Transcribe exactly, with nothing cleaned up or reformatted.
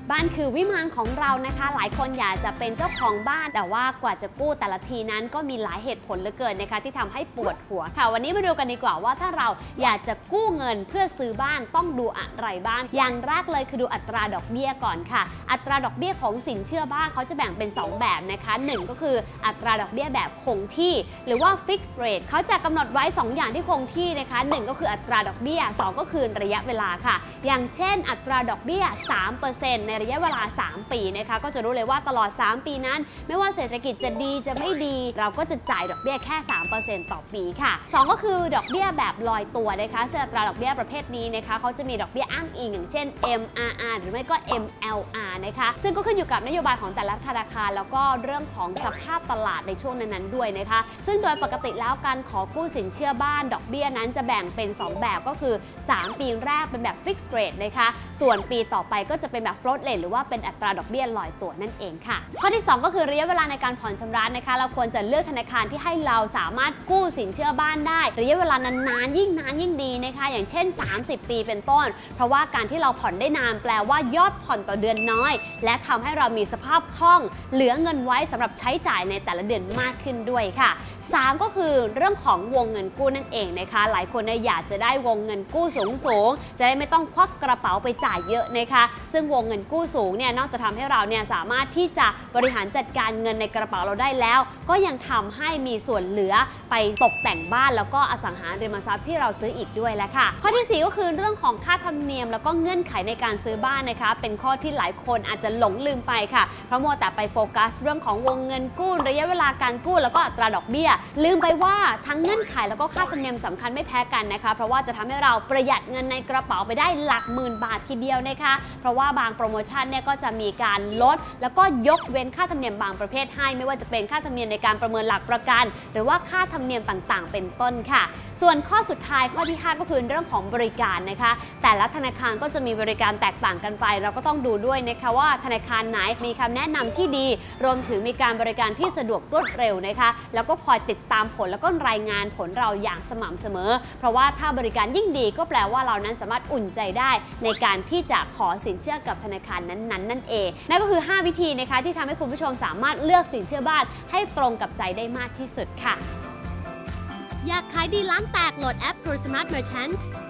บ้านคือวิมานของเรานะคะหลายคนอยากจะเป็นเจ้าของบ้านแต่ว่ากว่าจะกู้แต่ละทีนั้นก็มีหลายเหตุผลเหลือเกินนะคะที่ทำให้ปวดหัวค่ะวันนี้มาดูกันดีกว่าว่าถ้าเราอยากจะกู้เงินเพื่อซื้อบ้านต้องดูอะไรบ้างอย่างแรกเลยคือดูอัตราดอกเบี้ยก่อนค่ะอัตราดอกเบี้ยของสินเชื่อบ้านเขาจะแบ่งเป็นสองแบบนะคะหนึ่งก็คืออัตราดอกเบี้ยแบบคงที่หรือว่า fixed rate เขาจะกำหนดไว้สองอย่างที่คงที่นะคะหนึ่งก็คืออัตราดอกเบี้ยสองก็คือระยะเวลาค่ะอย่างเช่นอัตราดอกเบี้ย สามเปอร์เซ็นต์ ในระยะเวลาสามปีนะคะก็จะรู้เลยว่าตลอดสามปีนั้นไม่ว่าเศรษฐกิจจะดีจะไม่ดีเราก็จะจ่ายดอกเบี้ยแค่ สามเปอร์เซ็นต์ ต่อปีค่ะสองก็คือดอกเบี้ยแบบลอยตัวนะคะซึ่งอัตราดอกเบี้ยประเภทนี้นะคะเขาจะมีดอกเบี้ยอ้างอิงอย่างเช่น เอ็ม อาร์ อาร์ หรือไม่ก็ เอ็ม แอล อาร์ นะคะซึ่งก็ขึ้นอยู่กับนโยบายของแต่ละธนาคารแล้วก็เรื่องของสภาพตลาดในช่วงนั้นๆด้วยนะคะซึ่งโดยปกติแล้วการขอกู้สินเชื่อบ้านดอกเบี้ยนั้นจะแบ่งเป็นสองแบบก็คือสามปีแรกเป็นแบบ fixed rate นะคะส่วนปีต่อไปก็จะเป็นแบบ float rate หรือว่าเป็นอัตราดอกเบี้ยลอยตัวนั่นเองค่ะข้อที่สองก็คือระยะเวลาในการผ่อนชำระนะคะเราควรจะเลือกธนาคารที่ให้เราสามารถกู้สินเชื่อบ้านได้ระยะเวลานานๆยิ่งนานยิ่งดีนะคะอย่างเช่นสามสิบปีเป็นต้นเพราะว่าการที่เราผ่อนได้นานแปลว่ายอดผ่อนต่อเดือนน้อยและทำให้เรามีสภาพคล่องเหลือเงินไว้สำหรับใช้จ่ายในแต่ละเดือนมากขึ้นด้วยค่ะสามก็คือเรื่องของวงเงินกู้นั่นเองนะคะหลายคนเนี่ยอยากจะได้วงเงินกู้สูงๆจะได้ไม่ต้องควักกระเป๋าไปจ่ายเยอะนะคะซึ่งวงเงินกู้สูงเนี่ยนอกจากทำให้เราเนี่ยสามารถที่จะบริหารจัดการเงินในกระเป๋าเราได้แล้วก็ยังทำให้มีส่วนเหลือไปตกแต่งบ้านแล้วก็อสังหาริมทรัพย์ที่เราซื้ออีกด้วยแล้วค่ะข้อที่สี่ก็คือเรื่องของค่าธรรมเนียมแล้วก็เงื่อนไขในการซื้อบ้านนะคะเป็นข้อที่หลายคนอาจจะหลงลืมไปค่ะเพราะมัวแต่ไปโฟกัสเรื่องของวงเงินกู้ระยะเวลาการกู้แล้วก็อัตราดอกเบี้ยลืมไปว่าทั้งเงื่อนไขแล้วก็ค่าธรรมเนียมสำคัญไม่แพ้กันนะคะเพราะว่าจะทำให้เราประหยัดเงินในกระเป๋าไปได้หลักหมื่นบาททีเดียวนะคะเพราะว่าบางโปรโมชั่นเนี่ยก็จะมีการลดแล้วก็ยกเว้นค่าธรรมเนียมบางประเภทให้ไม่ว่าจะเป็นค่าธรรมเนียมในการประเมินหลักประกันหรือว่าค่าธรรมเนียมต่างๆเป็นต้นค่ะส่วนข้อสุดท้ายข้อที่ห้าก็คือเรื่องของบริการนะคะแต่ละธนาคารก็จะมีบริการแตกต่างกันไปเราก็ต้องดูด้วยนะคะว่าธนาคารไหนมีคำแนะนำที่ดีรวมถึงมีการบริการที่สะดวกรวดเร็วนะคะแล้วก็คอยติดตามผลแล้วก็รายงานผลเราอย่างสม่ำเสมอเพราะว่าถ้าบริการยิ่งดีก็แปลว่าเรานั้นสามารถอุ่นใจได้ในการที่จะขอสินเชื่อกับธนาคารนั้นๆนั่นเองนั่นก็คือห้าวิธีนะคะที่ทำให้คุณผู้ชมสามารถเลือกสินเชื่อบ้านให้ตรงกับใจได้มากที่สุดค่ะอยากขายดีล้านแตกโหลดแอป Pro Smart Merchant